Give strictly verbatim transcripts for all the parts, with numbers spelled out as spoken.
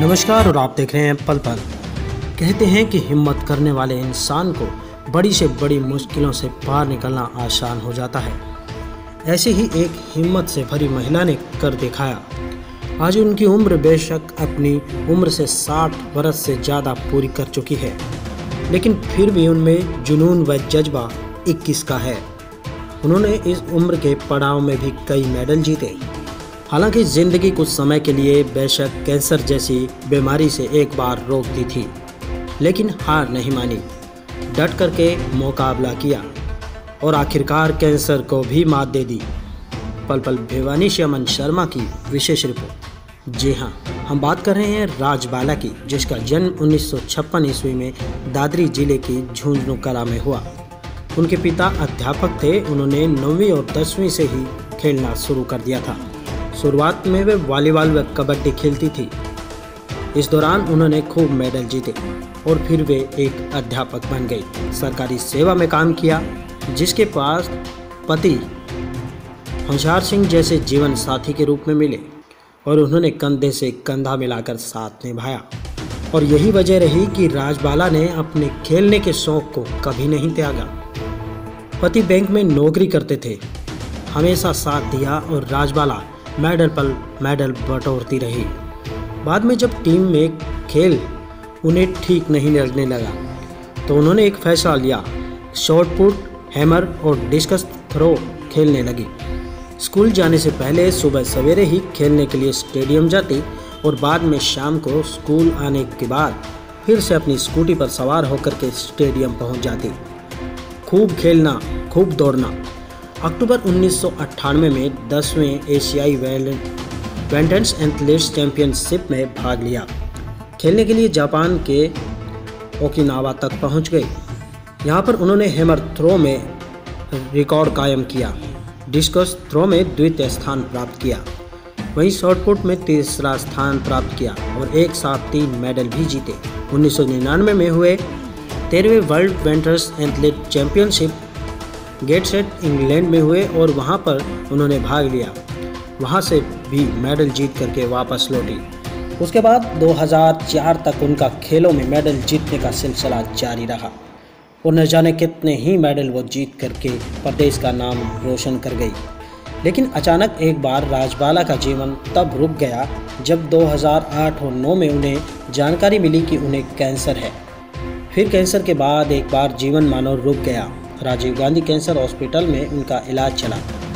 नमस्कार और आप देख रहे हैं पल पल। कहते हैं कि हिम्मत करने वाले इंसान को बड़ी से बड़ी मुश्किलों से पार निकलना आसान हो जाता है। ऐसी ही एक हिम्मत से भरी महिला ने कर दिखाया। आज उनकी उम्र बेशक अपनी उम्र से साठ बरस से ज़्यादा पूरी कर चुकी है, लेकिन फिर भी उनमें जुनून व जज्बा इक्कीस का है। उन्होंने इस उम्र के पड़ाव में भी कई मेडल जीते। हालांकि ज़िंदगी कुछ समय के लिए बेशक कैंसर जैसी बीमारी से एक बार रोक दी थी, लेकिन हार नहीं मानी, डट करके मुकाबला किया और आखिरकार कैंसर को भी मात दे दी। पल पल भिवानी से अमन शर्मा की विशेष रिपोर्ट। जी हाँ, हम बात कर रहे हैं राजबाला की, जिसका जन्म उन्नीस सौ छप्पन ईस्वी में दादरी जिले की झुंझुनू कला में हुआ। उनके पिता अध्यापक थे। उन्होंने नौवीं और दसवीं से ही खेलना शुरू कर दिया था। शुरुआत में वे वॉलीबॉल व कबड्डी खेलती थी। इस दौरान उन्होंने खूब मेडल जीते और फिर वे एक अध्यापक बन गई। सरकारी सेवा में काम किया, जिसके पास पति होशियार सिंह जैसे जीवन साथी के रूप में मिले और उन्होंने कंधे से कंधा मिलाकर साथ निभाया। और यही वजह रही कि राजबाला ने अपने खेलने के शौक को कभी नहीं त्यागा। पति बैंक में नौकरी करते थे, हमेशा साथ दिया और राजबाला मेडल पर मेडल बटोरती रही। बाद में जब टीम में खेल उन्हें ठीक नहीं लगने लगा तो उन्होंने एक फैसला लिया। शॉट पुट, हैमर और डिस्कस थ्रो खेलने लगी। स्कूल जाने से पहले सुबह सवेरे ही खेलने के लिए स्टेडियम जाती और बाद में शाम को स्कूल आने के बाद फिर से अपनी स्कूटी पर सवार होकर के स्टेडियम पहुंच जाती। खूब खेलना, खूब दौड़ना। अक्टूबर उन्नीस सौ अट्ठानवे में दसवें एशियाई वेंटर्स एथलेटिक्स चैंपियनशिप में भाग लिया। खेलने के लिए जापान के ओकिनावा तक पहुंच गए। यहां पर उन्होंने हैमर थ्रो में रिकॉर्ड कायम किया, डिस्कस थ्रो में द्वितीय स्थान प्राप्त किया, वहीं शॉटपुट में तीसरा स्थान प्राप्त किया और एक साथ तीन मेडल भी जीते। उन्नीस सौ निन्यानवे में हुए तेरहवें world veterans athletic championship Gateshead England में हुए और वहां पर उन्होंने भाग लिया। वहां से भी मेडल जीत करके वापस लौटी। उसके बाद दो हज़ार चार तक उनका खेलों में मेडल जीतने का सिलसिला जारी रहा और न जाने कितने ही मेडल वो जीत करके प्रदेश का नाम रोशन कर गई। लेकिन अचानक एक बार राजबाला का जीवन तब रुक गया जब दो हज़ार आठ और नौ में उन्हें जानकारी मिली कि उन्हें कैंसर है। फिर कैंसर के बाद एक बार जीवन मानो रुक गया। राजीव गांधी कैंसर हॉस्पिटल में उनका इलाज चला,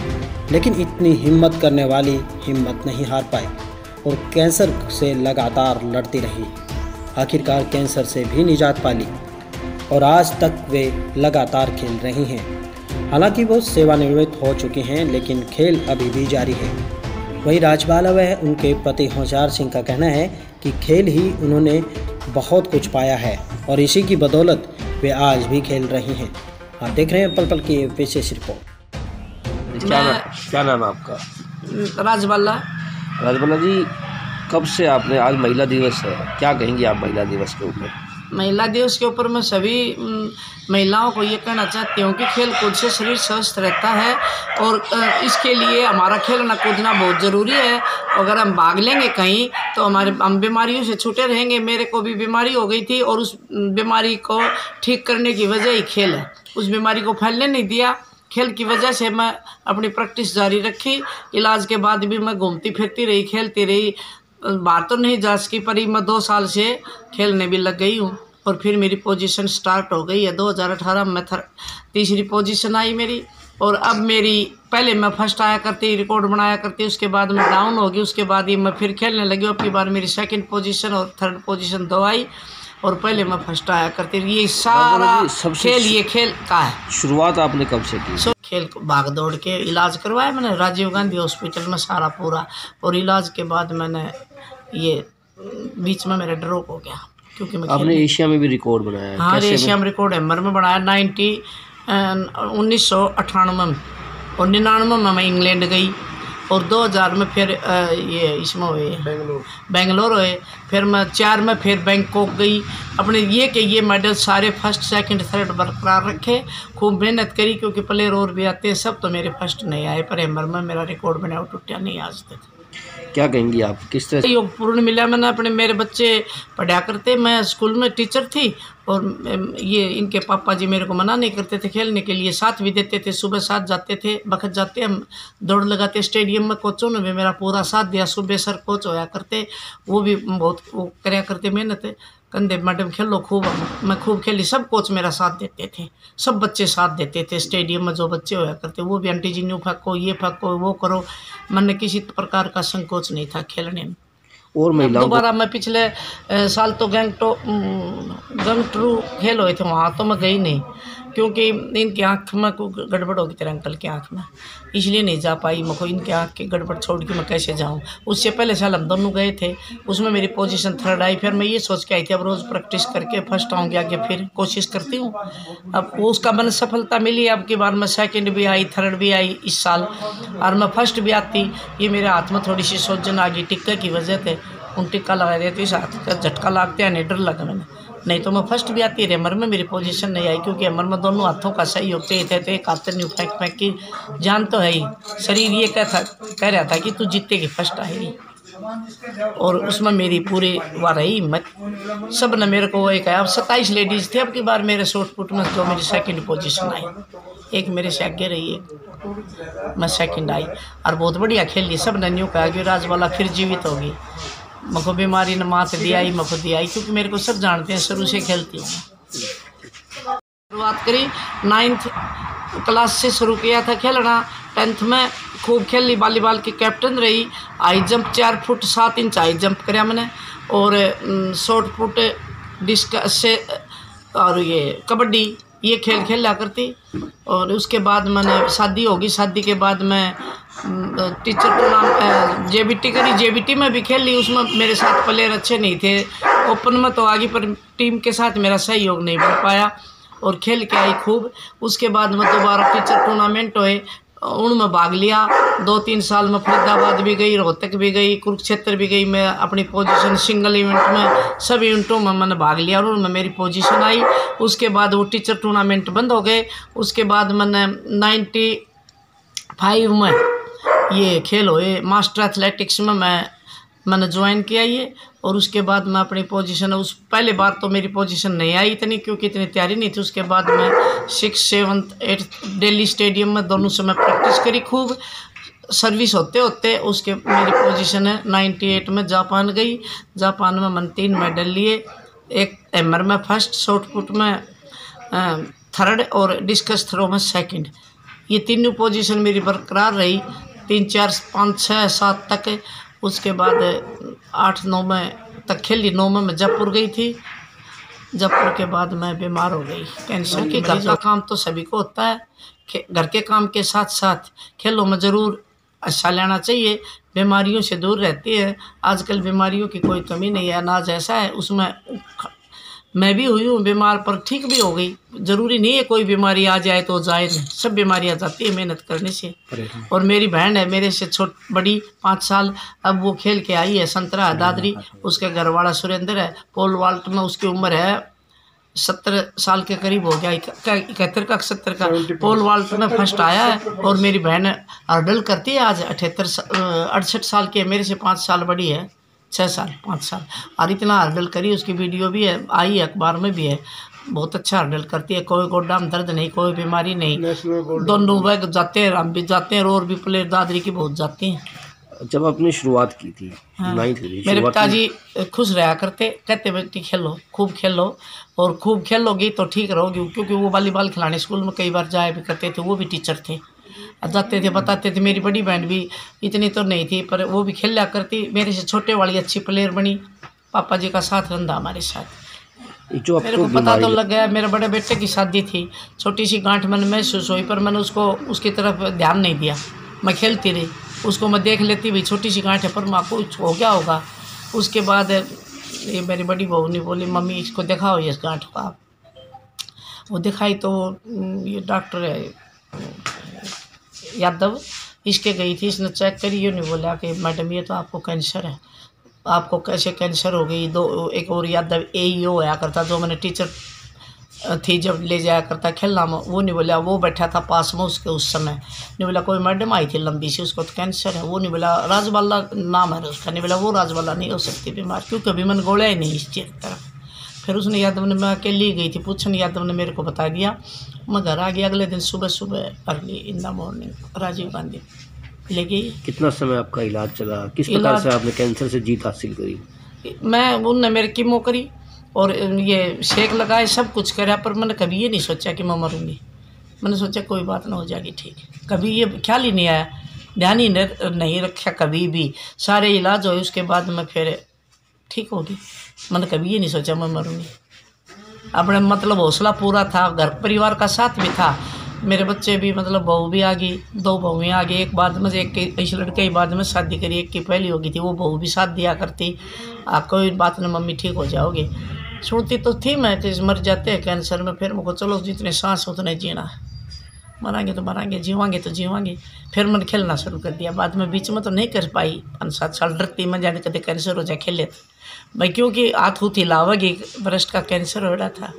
लेकिन इतनी हिम्मत करने वाली हिम्मत नहीं हार पाई और कैंसर से लगातार लड़ती रही। आखिरकार कैंसर से भी निजात पाली और आज तक वे लगातार खेल रही हैं। हालांकि वो सेवानिवृत्त हो चुकी हैं, लेकिन खेल अभी भी जारी है। वहीं राजबाला व उनके पति होशियार सिंह का कहना है कि खेल ही उन्होंने बहुत कुछ पाया है और इसी की बदौलत वे आज भी खेल रही हैं। आप देख रहे हैं पल पल की विशेष रिपोर्ट। क्या नाम क्या नाम है आपका? राजबाला। राजबाला जी, कब से आपने, आज महिला दिवस है, क्या कहेंगी आप महिला दिवस के ऊपर? महिला दिवस के ऊपर मैं सभी महिलाओं को ये कहना चाहती हूँ कि खेल कूद से शरीर स्वस्थ रहता है और इसके लिए हमारा खेलना कूदना बहुत ज़रूरी है। अगर हम भाग लेंगे कहीं तो हमारे हम बीमारियों से छूटे रहेंगे। मेरे को भी बीमारी हो गई थी और उस बीमारी को ठीक करने की वजह ही खेल है। उस बीमारी को फैलने नहीं दिया। खेल की वजह से मैं अपनी प्रैक्टिस जारी रखी। इलाज के बाद भी मैं घूमती फिरती रही, खेलती रही। बाहर तो नहीं जा सकी, पर मैं दो साल से खेलने भी लग गई हूँ और फिर मेरी पोजीशन स्टार्ट हो गई है। दो हज़ार अठारह में थर तीसरी पोजीशन आई मेरी और अब मेरी, पहले मैं फर्स्ट आया करती, रिकॉर्ड बनाया करती, उसके बाद मैं डाउन हो गई। उसके बाद ही मैं फिर खेलने लगी। अब की बार मेरी सेकंड पोजीशन और थर्ड पोजीशन दो आई और पहले मैं फर्स्ट आया करती। ये सारा खेल ये खेल का है। शुरुआत आपने कब से की? सो खेल भाग दौड़ के इलाज करवाया मैंने राजीव गांधी हॉस्पिटल में सारा पूरा, और इलाज के बाद मैंने ये बीच में मेरा ड्रॉप हो गया क्योंकि मैं आपने एशिया में भी रिकॉर्ड बनाया है। हाँ, एशिया में रिकॉर्ड हैमर में बनाया नाइन्टी उन्नीस सौ अट्ठानवे में और निन्यानवे में मैं इंग्लैंड गई और दो हज़ार में फिर ये इसमें हुए बेंगलोर बेंगलोर हुए। फिर मैं चार में फिर बैंकॉक गई। अपने ये कि ये मेडल सारे फर्स्ट सेकंड थर्ड बरकरार रखे, खूब मेहनत करी क्योंकि प्लेयर और भी आते हैं सब, तो मेरे फर्स्ट नहीं आए पर हैमर में मेरा रिकॉर्ड बना टूटा नहीं आज तक। क्या कहेंगी आप, किस तरह योग पूर्ण मिला। मैंने अपने मेरे बच्चे पढ़ा करते, मैं स्कूल में टीचर थी और ये इनके पापा जी मेरे को मना नहीं करते थे खेलने के लिए, साथ भी देते थे। सुबह साथ जाते थे, बखत जाते हम दौड़ लगाते स्टेडियम में। कोचों ने भी मेरा पूरा साथ दिया, सुबह सर कोच होया करते, वो भी बहुत वो कराया करते मेहनत, कंधे मैडम खेलो खूब, मैं खूब खेली। सब कोच मेरा साथ देते थे, सब बच्चे साथ देते थे। स्टेडियम में जो बच्चे होया करते वो भी आंटी जी न्यू फेंको, ये फेंको, वो करो, मैंने किसी प्रकार का संकोच नहीं था खेलने में। और महिलाओं दोबारा मैं पिछले साल तो गैंगटो गंगटरू खेल हुए थे, वहाँ तो मैं गई नहीं क्योंकि इनकी आँख में कोई गड़बड़ होगी तेरे अंकल की आँख में, इसलिए नहीं जा पाई। मैं को इनके आँख की गड़बड़ छोड़ के मैं कैसे जाऊँ। उससे पहले साल हम दोनों गए थे, उसमें मेरी पोजीशन थर्ड आई। फिर मैं ये सोच के आई थी अब रोज़ प्रैक्टिस करके फर्स्ट आऊँगी, आगे फिर कोशिश करती हूँ। अब वो उसका मैंने सफलता मिली। अब की बार मैं सेकंड भी आई, थर्ड भी आई इस साल, और मैं फर्स्ट भी आती। ये मेरे हाथ में थोड़ी सी सोजन आ गई टिक्का की वजह से, उन टिक्का लगा देती, इस हाथ का झटका लगता है, नहीं डर लगा मैंने, नहीं तो मैं फर्स्ट भी आती। रेमर में मेरी पोजीशन नहीं आई क्योंकि हमर में दोनों हाथों का सही होते थे, थे एक हाथ नहीं फेंक फेंक की जान तो है ही, शरीर ये कह था कह रहा था कि तू जीतेगी, फर्स्ट आएगी। और उसमें मेरी पूरी वाह रही हिम्मत, सब ने मेरे को एक अब सत्ताईस लेडीज़ थे अब की बार मेरे शॉर्ट पुट में, जो मेरी सेकंड पोजीशन आई, एक मेरे से आगे रही है, मैं सेकंड आई और बहुत बढ़िया खेली। सब ने न्यू कहा कि राजवाला फिर जीवित होगी। मको बीमारी ने मात दिया ही मको दिया ही, क्योंकि मेरे को सब जानते हैं, शुरू से खेलती हूँ। शुरुआत करी नाइन्थ क्लास से शुरू किया था खेलना, टेंथ में खूब खेली, वॉलीबॉल की कैप्टन रही। हाई जंप चार फुट सात इंच हाई जंप कराया मैंने, और शॉर्ट फुट डिस्कस से और ये कबड्डी ये खेल खेला करती। और उसके बाद मैंने शादी होगी, शादी के बाद मैं टीचर को नाम जेबीटी करी, जेबीटी में भी खेली, उसमें मेरे साथ प्लेयर अच्छे नहीं थे, ओपन में तो आगे पर टीम के साथ मेरा सहयोग नहीं बन पाया और खेल के आई खूब। उसके बाद मैं दोबारा टीचर टूर्नामेंट हुए, उनमें भाग लिया। दो तीन साल में फरीदाबाद भी गई, रोहतक भी गई, कुरुक्षेत्र भी गई। मैं अपनी पोजीशन सिंगल इवेंट में सब इवेंटों में मैंने भाग लिया और उनमें मेरी पोजीशन आई। उसके बाद वो टीचर टूर्नामेंट बंद हो गए। उसके बाद मैंने नाइन्टी फाइव में ये खेल हुए मास्टर एथलेटिक्स में मैं मैंने ज्वाइन किया ये, और उसके बाद मैं अपनी पोजीशन, उस पहले बार तो मेरी पोजीशन नहीं आई इतनी क्योंकि इतनी तैयारी नहीं थी। उसके बाद मैं six seventh eighth Delhi stadium में दोनों से मैं प्रैक्टिस करी खूब, सर्विस होते होते उसके मेरी पोजीशन है नाइन्टी एट में जापान गई। जापान में मैंने तीन मेडल लिए, एक हैमर में फर्स्ट, शॉर्ट पुट में थर्ड और डिस्कस थ्रो में सेकंड। ये तीनों पोजीशन मेरी बरकरार रही तीन चार पाँच छः सात तक। उसके बाद आठ नौ में तक खेली, नौ में मैं जयपुर गई थी। जयपुर के बाद मैं बीमार हो गई कैंसर के। घर का काम तो सभी को होता है, घर के काम के साथ साथ खेलों में ज़रूर अच्छा लेना चाहिए, बीमारियों से दूर रहती है। आजकल बीमारियों की कोई कमी नहीं है, अनाज ऐसा है उसमें मैं भी हुई हूँ बीमार पर ठीक भी हो गई। ज़रूरी नहीं है कोई बीमारी आ जाए तो जाए नहीं, सब बीमारियाँ जाती है मेहनत करने से। और मेरी बहन है मेरे से छोट बड़ी पाँच साल, अब वो खेल के आई है, संतरा है दादरी, उसके घर वाला सुरेंद्र है पोल वाल्ट में, उसकी उम्र है सत्तर साल के करीब हो गया, इकहत्तर का सत्तर का, पोल वाल्ट में फर्स्ट आया है। और मेरी बहन हर्डल करती है, आज अठहत्तर अड़सठ साल की है, मेरे से पाँच साल बड़ी है, छः साल पाँच साल, और इतना हर्डल करी, उसकी वीडियो भी है, आई है अखबार में भी है, बहुत अच्छा हर्डल करती है। कोई गोड्डा में दर्द नहीं, कोई बीमारी नहीं, दोनों वह जाते हैं, हम भी जाते हैं, और भी प्लेयर दादरी की बहुत जाती हैं। जब आपने शुरुआत की थी, हाँ, मेरे पिताजी खुश रहा करते, कहते बेटी खेलो, खूब खेलो, और खूब खेलोगी तो ठीक रहोगी, क्योंकि वो वॉलीबॉल खिलाने स्कूल में कई बार जाया भी करते थे, वो भी टीचर थे, जाते थे बताते थे। मेरी बड़ी बहन भी इतनी तो नहीं थी पर वो भी खेला करती, मेरे से छोटे वाली अच्छी प्लेयर बनी, पापा जी का साथ रंधा हमारे साथ। जो मेरे को पता तो लग गया, मेरे बड़े बेटे की शादी थी, छोटी सी गांठ मन महसूस हुई, पर मैंने उसको उसकी तरफ ध्यान नहीं दिया, मैं खेलती रही, उसको मैं देख लेती भाई छोटी सी गांठ है पर माँ को हो गया होगा। उसके बाद ये मेरी बड़ी बहू ने बोली मम्मी इसको दिखाओ ये इस गांठ को आप, वो दिखाई तो ये डॉक्टर है यादव इसके गई थी, इसने चेक करी, ये नहीं बोला कि मैडम ये तो आपको कैंसर है। आपको कैसे कैंसर हो गई? दो एक और यादव ए ई ओ आया करता, जो मैंने टीचर थी जब ले जाया करता खेलना में, वो नहीं बोला, वो बैठा था पास में उसके उस समय, नहीं बोला कोई मैडम आई थी लंबी सी, उसको तो कैंसर है, वो नहीं बोला राजबाला नाम है उसका, नहीं बोला वो राजबाला नहीं हो सकती बीमार, क्योंकि अभी मैंने गोला ही नहीं इस चीज़ की तरफ। फिर उसने यादव ने, मैं अकेली गई थी पूछने, यादव ने मेरे को बता दिया, मैं घर आ गया। अगले दिन सुबह सुबह early in the morning Rajiv Gandhi ले गई। कितना समय आपका इलाज चला, किस प्रकार से आपने कैंसर से जीत हासिल करी? मैं उनने मेरे कीमो करी और ये शेक लगाए, सब कुछ करा, पर मैंने कभी ये नहीं सोचा कि मैं मरूंगी। मैंने सोचा कोई बात ना हो जाएगी ठीक, कभी ये ख्याल ही नहीं आया, ध्यान ही नहीं रखा कभी भी। सारे इलाज हुए उसके बाद मैं फिर ठीक होगी, मैंने कभी ये नहीं सोचा मैं मरूंगी। अपने मतलब हौसला पूरा था, घर परिवार का साथ भी था, मेरे बच्चे भी, मतलब बहू भी आ गई, दो बहुएँ आ गई, एक बाद में एक इस लड़के की बाद में शादी करी, एक की पहली हो गई थी, वो बहू भी साथ दिया करती, आप कोई बात नहीं मम्मी ठीक हो जाओगे, सुनती तो थी मैं कि मर जाते हैं कैंसर में। फिर मुझको चलो जितने सांस उतने जीना, मरांगे तो मरांगे, जीवांगे तो जीवांगे। फिर मैंने खेलना शुरू कर दिया, बाद में बीच में तो नहीं कर पाई, पाँच सात साल डरती मैं जाने कदे कैंसर हो जाए खेले भाई, क्योंकि हाथ हुथी लावगी ब्रेस्ट का कैंसर हो रहा था।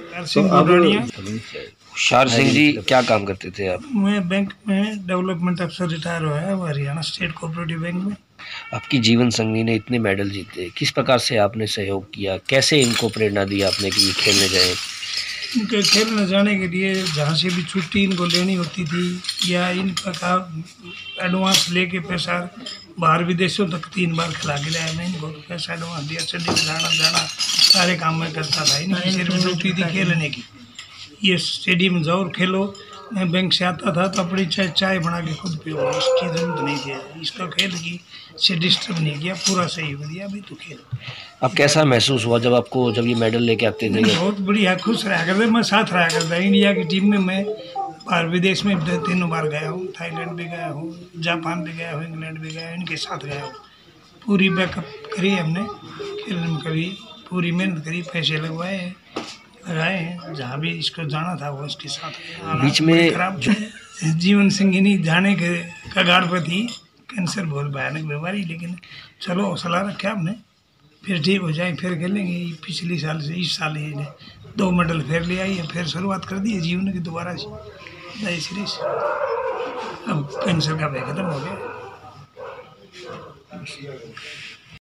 हुशार सिंह जी क्या काम करते थे आप? मैं बैंक में डेवलपमेंट अफसर रिटायर हुआ है, हरियाणा स्टेट कोऑपरेटिव बैंक में। आपकी जीवन संगी ने इतने मेडल जीते, किस प्रकार से आपने सहयोग किया, कैसे इनको प्रेरणा दी आपने कि खेलने जाए? इनके खेलने जाने के लिए जहाँ से भी छुट्टी इनको लेनी होती थी, या इनका का एडवांस लेके पैसा बाहर विदेशों तक तीन बार खिला के लाया मैं इनको, पैसा एडवांस दिया, चंडीगढ़ जाना जाना सारे काम में करता था। इनकी सिर्फ ड्यूटी थी खेलने की, ये स्टेडियम जाओ और खेलो। मैं बैंक से आता था तो अपनी चाय चाय बना के खुद पियो, इसकी जरूरत नहीं थी, इसका खेल की से डिस्टर्ब नहीं किया, पूरा सही हो गया, अभी तो खेल। अब कैसा महसूस हुआ जब आपको, जब ये मेडल लेके आते थे? बहुत बढ़िया, खुश रहा करते, मैं साथ रहा करता। इंडिया की टीम में मैं बाहर विदेश में तीनों बार गया हूँ, थाईलैंड भी गया हूँ, जापान भी गया हूँ, इंग्लैंड भी गया हूँ, इनके साथ गया हूँ। पूरी बैकअप करी हमने खेलने में, कभी पूरी मेहनत करी, पैसे लगवाए लगाए हैं, जहाँ भी इसको जाना था वो इसके साथ। बीच में खराब जीवन संगिनी जाने के कगार पर थी, कैंसर बहुत भयानक बीमारी, लेकिन चलो हौसला रखा हमने, फिर ठीक हो जाए फिर खेलेंगे। पिछली साल से इस साल ही दो मेडल फिर ले आई है, फिर शुरुआत कर दी है जीवन की दोबारा से नई सीरीज। अब कैंसर का भय खत्म हो गया।